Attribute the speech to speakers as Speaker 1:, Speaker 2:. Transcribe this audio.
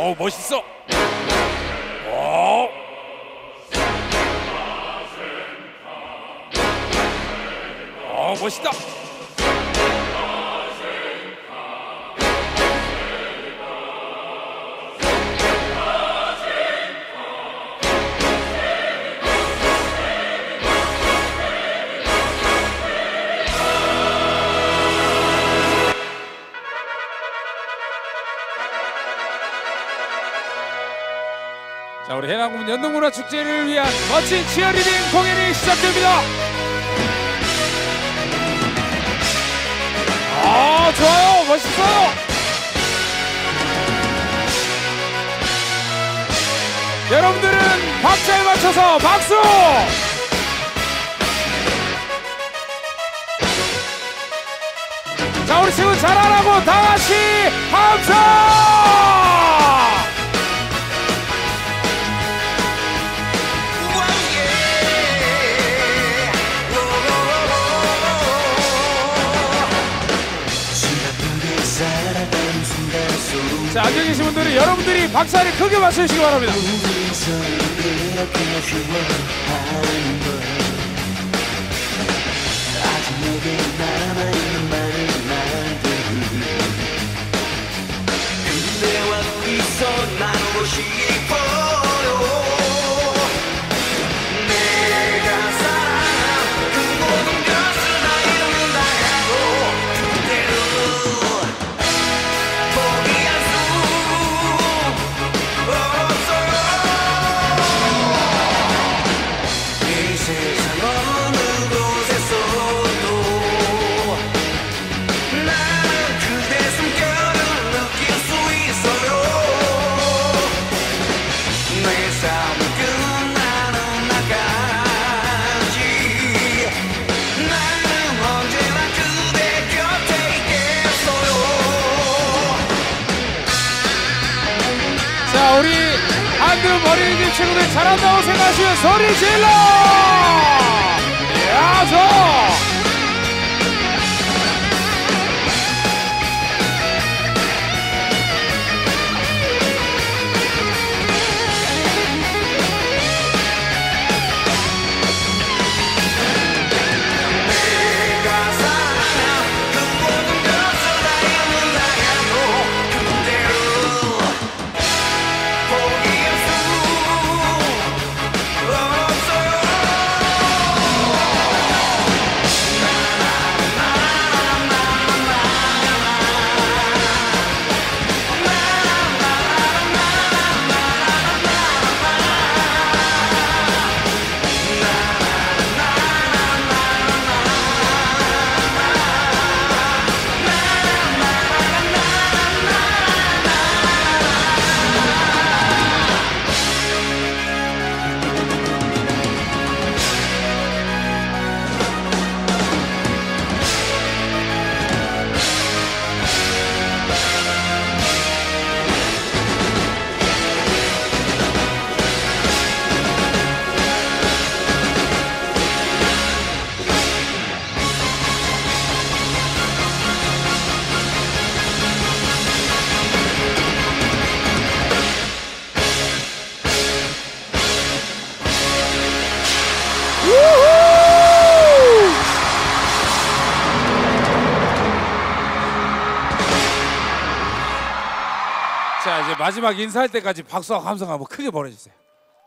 Speaker 1: 오, 멋있어. 오. 멋있다. 자, 우리 해남군 연동문화축제를 위한 멋진 치어리딩 공연이 시작됩니다. 좋아요. 멋있어요. 여러분들은 박자에 맞춰서 박수. 자, 우리 친구 잘하라고 다같이 함성. 자, 앉아계신 분들은 여러분들이 박자를 크게 맞춰주시기 바랍니다. 자, 우리 한국 어린이집 친구들 잘한다고 생각하시면 소리 질러! 야, 좋아! 자, 이제 마지막 인사할 때까지 박수와 함성 한번 크게 보내주세요.